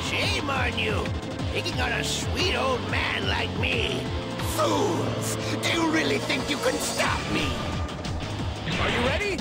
Shame on you, picking on a sweet old man like me. Fools! Do you really think you can stop me? Are you ready?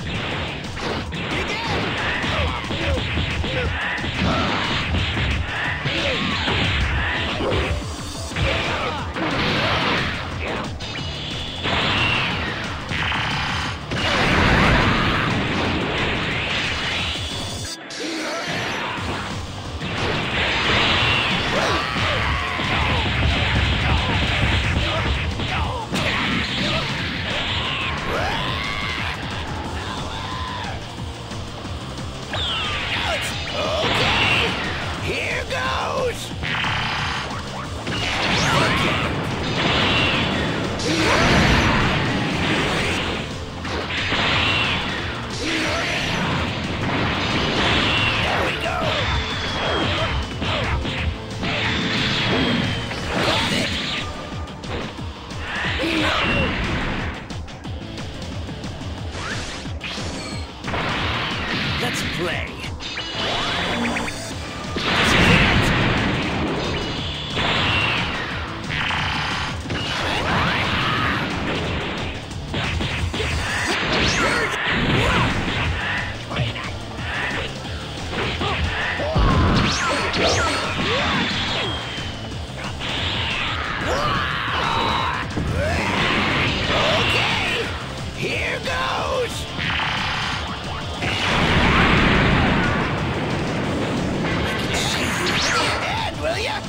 Let's play. Okay, here goes. Will ya?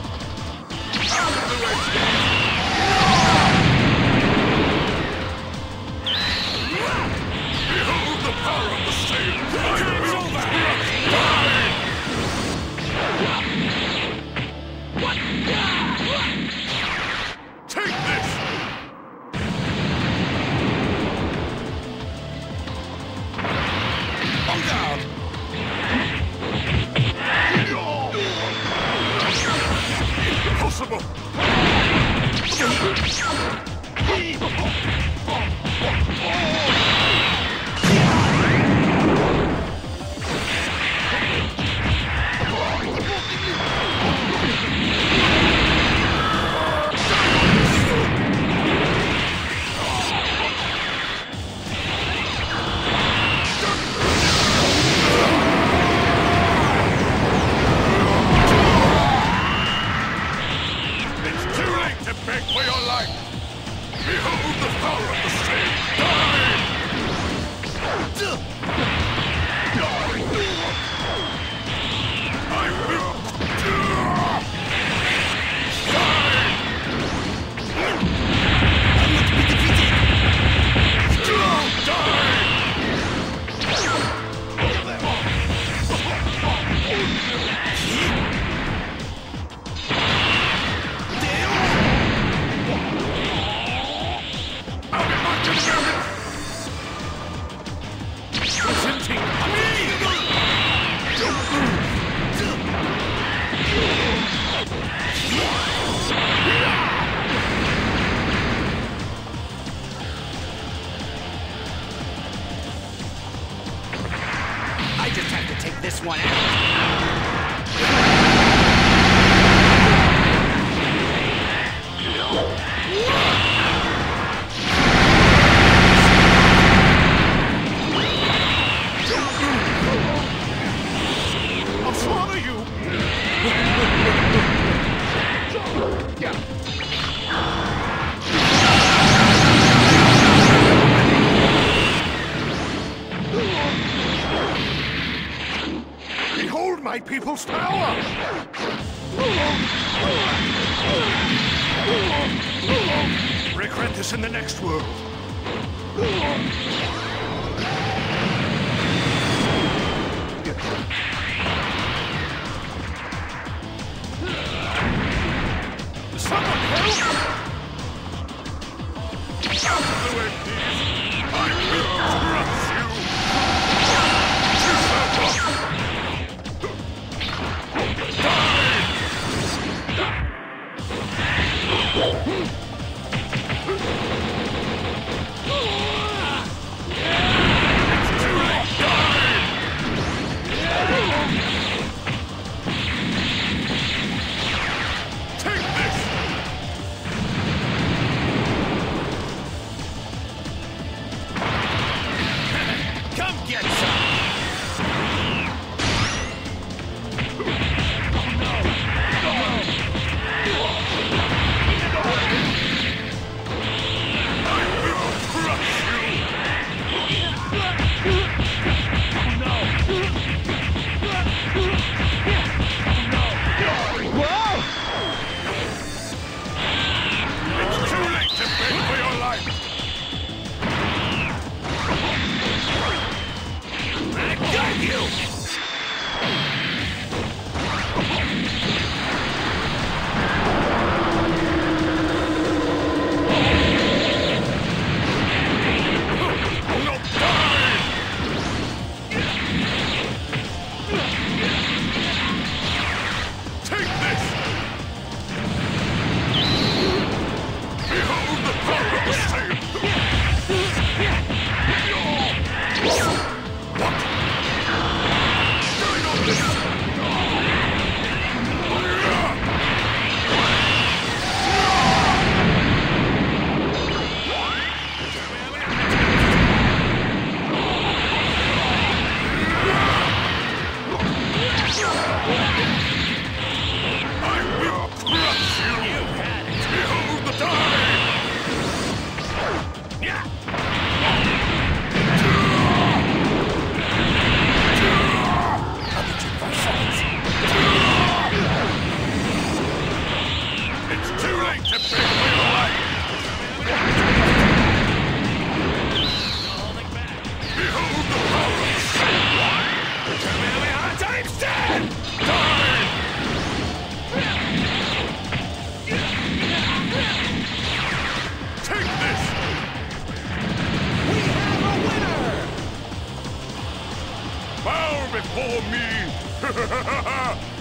Behold the power of the sail! Take this! On guard! Impossible! Beg for your life! Behold the power of the sail! Die! I will... Die! I'm not to be defeated! I just have to take this one out. I'll swallow you! Behold my people's power! Regret this in the next world. Someone help! Out of the way, please! I will crush you! for me!